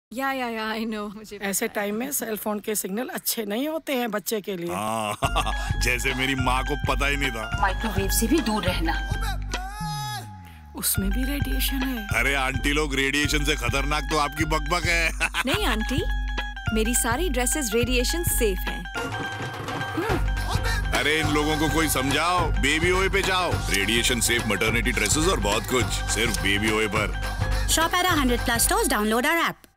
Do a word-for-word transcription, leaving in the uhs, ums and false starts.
या या या आई नो, मुझे ऐसे टाइम में सेल फोन के सिग्नल अच्छे नहीं होते हैं बच्चे के लिए। हाँ, जैसे मेरी माँ को पता ही नहीं था। माइक्रोवेव से भी दूर रहना। उसमें भी रेडिएशन है। अरे आंटी लोग, रेडिएशन से खतरनाक तो आपकी बकबक है। नहीं आंटी, मेरी सारी ड्रेसेस रेडिएशन सेफ हैं। अरे इन लोगों को कोई समझाओ, बेबीओए पे जाओ। रेडिएशन सेफ मैटरनिटी ड्रेसेस और बहुत कुछ सिर्फ बेबीओए पर। Shop at one hundred plus stores. Download our app.